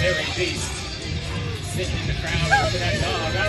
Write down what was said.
hairy beast sitting in the crowd. Look at that dog.